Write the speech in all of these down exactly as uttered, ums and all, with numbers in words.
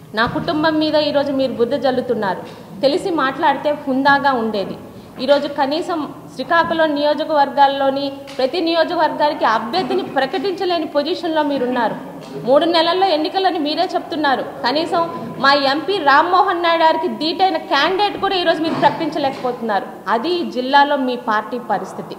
నా కుటుంబం మీద ఈరోజు మీరు బుద్ధ జల్లుతున్నారు. తెలిసి మాట్లాడితే హుందాగా ఉండేది. ఈరోజు కనీసం శ్రీకాకుళం నియోజకవర్గాల్లోని ప్రతి నియోజకవర్గానికి అభ్యర్థిని ప్రకటించలేని పొజిషన్లో మీరున్నారు. మూడు నెలల్లో ఎన్నికలని మీరే చెప్తున్నారు. కనీసం మా ఎంపీ రామ్మోహన్ నాయుడు గారికి ధీటైన క్యాండిడేట్ కూడా ఈరోజు మీరు ప్రకటించలేకపోతున్నారు. అది ఈ జిల్లాలో మీ పార్టీ పరిస్థితి.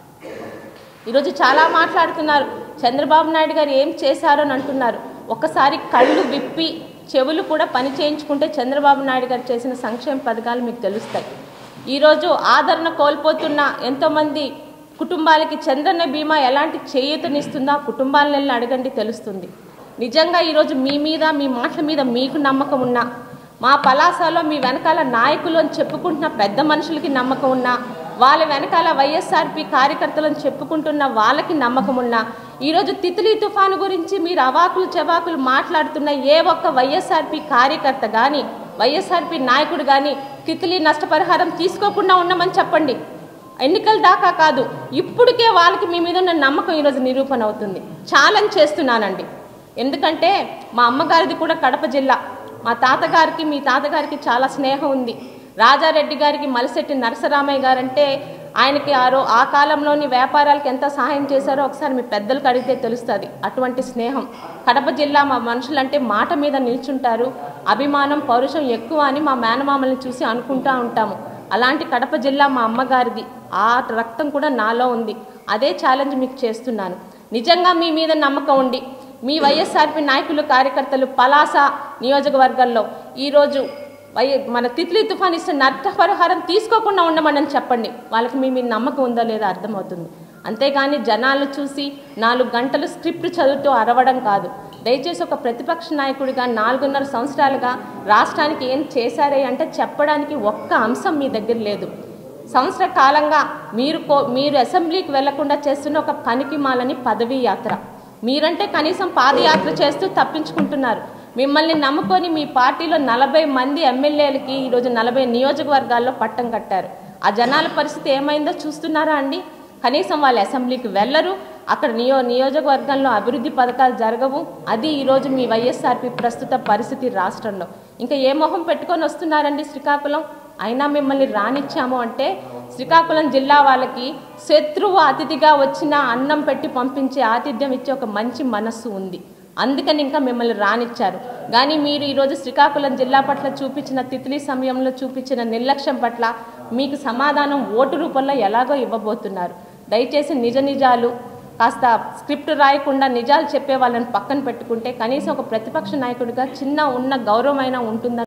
ఈరోజు చాలా మాట్లాడుతున్నారు. చంద్రబాబు నాయుడు గారు ఏం చేశారో అని అంటున్నారు. ఒకసారి కళ్ళు విప్పి చెవులు కూడా పని చేయించుకుంటే చంద్రబాబు నాయుడు గారు చేసిన సంక్షేమ పథకాలు మీకు తెలుస్తాయి. ఈరోజు ఆదరణ కోల్పోతున్న ఎంతోమంది కుటుంబాలకి చంద్రన్న బీమా ఎలాంటి చేయూతనిస్తుందో ఆ కుటుంబాలను వెళ్ళి అడగండి, తెలుస్తుంది. నిజంగా ఈరోజు మీ మీద మీ మాటల మీద మీకు నమ్మకం ఉన్నా, మా పలాసలో మీ వెనకాల నాయకులు అని చెప్పుకుంటున్న పెద్ద మనుషులకి నమ్మకం ఉన్నా, వాళ్ళ వెనకాల వైఎస్ఆర్పి కార్యకర్తలను చెప్పుకుంటున్న వాళ్ళకి నమ్మకం ఉన్నా, ఈరోజు తిత్లీ తుఫాను గురించి మీరు అవాకులు చెవాకులు మాట్లాడుతున్న ఏ ఒక్క వైఎస్ఆర్పి కార్యకర్త కానీ వైఎస్ఆర్పి నాయకుడు కానీ తిత్లీ నష్టపరిహారం తీసుకోకుండా ఉన్నామని చెప్పండి. ఎన్నికల దాకా కాదు, ఇప్పటికే వాళ్ళకి మీ మీద ఉన్న నమ్మకం ఈరోజు నిరూపణ అవుతుంది. ఛాలెంజ్ చేస్తున్నానండి. ఎందుకంటే మా అమ్మగారిది కూడా కడప జిల్లా. మా తాతగారికి మీ తాతగారికి చాలా స్నేహం ఉంది. రాజారెడ్డి గారికి మలిశెట్టి నరసరామయ్య గారంటే ఆయనకి ఆ రో ఆ కాలంలోని వ్యాపారాలకు ఎంత సహాయం చేశారో ఒకసారి మీ పెద్దలకు అడిగితే తెలుస్తుంది. అటువంటి స్నేహం. కడప జిల్లా మా మనుషులంటే మాట మీద నిల్చుంటారు. అభిమానం పౌరుషం ఎక్కువ అని మా మేనమామల్ని చూసి అనుకుంటూ ఉంటాము. అలాంటి కడప జిల్లా మా అమ్మగారిది. ఆ రక్తం కూడా నాలో ఉంది. అదే ఛాలెంజ్ మీకు చేస్తున్నాను. నిజంగా మీ మీద నమ్మకం ఉండి మీ వైఎస్ఆర్పి నాయకులు కార్యకర్తలు పలాస నియోజకవర్గాల్లో ఈరోజు వై మన తిత్లీ తుఫాన్ ఇస్తే నష్టపరిహారం తీసుకోకుండా ఉండమని చెప్పండి. వాళ్ళకి మీ మీద నమ్మకం ఉందో లేదో అర్థమవుతుంది. అంతేగాని జనాలు చూసి నాలుగు గంటలు స్క్రిప్ట్ చదువుతూ అరవడం కాదు. దయచేసి ఒక ప్రతిపక్ష నాయకుడిగా నాలుగున్నర సంవత్సరాలుగా రాష్ట్రానికి ఏం చేశారే అంటే చెప్పడానికి ఒక్క అంశం మీ దగ్గర లేదు. సంవత్సర కాలంగా మీరు మీరు అసెంబ్లీకి వెళ్లకుండా చేస్తున్న ఒక పనికి మాలని పదవీ యాత్ర. మీరంటే కనీసం పాదయాత్ర చేస్తూ తప్పించుకుంటున్నారు. మిమ్మల్ని నమ్ముకొని మీ పార్టీలో నలభై మంది ఎమ్మెల్యేలకి ఈరోజు నలభై నియోజకవర్గాల్లో పట్టం కట్టారు. ఆ జనాల పరిస్థితి ఏమైందో చూస్తున్నారా అండి? కనీసం వాళ్ళు అసెంబ్లీకి వెళ్ళరు. అక్కడ నియో నియోజకవర్గంలో అభివృద్ధి పథకాలు జరగవు. అది ఈరోజు మీ వైఎస్ఆర్పి ప్రస్తుత పరిస్థితి రాష్ట్రంలో. ఇంకా ఏ మొహం పెట్టుకొని వస్తున్నారండి శ్రీకాకుళం? అయినా మిమ్మల్ని రానిచ్చాము అంటే శ్రీకాకుళం జిల్లా వాళ్ళకి శత్రువు అతిథిగా వచ్చిన అన్నం పెట్టి పంపించే ఆతిథ్యం ఇచ్చే ఒక మంచి మనస్సు ఉంది. అందుకని ఇంకా మిమ్మల్ని రానిచ్చారు. కానీ మీరు ఈరోజు శ్రీకాకుళం జిల్లా పట్ల చూపించిన తిత్లీ సమయంలో చూపించిన నిర్లక్ష్యం పట్ల మీకు సమాధానం ఓటు రూపంలో ఎలాగో ఇవ్వబోతున్నారు. దయచేసి నిజ నిజాలు కాస్త స్క్రిప్ట్ రాయకుండా నిజాలు చెప్పే వాళ్ళని పక్కన పెట్టుకుంటే కనీసం ఒక ప్రతిపక్ష నాయకుడిగా చిన్న ఉన్న గౌరవమైనా ఉంటుందని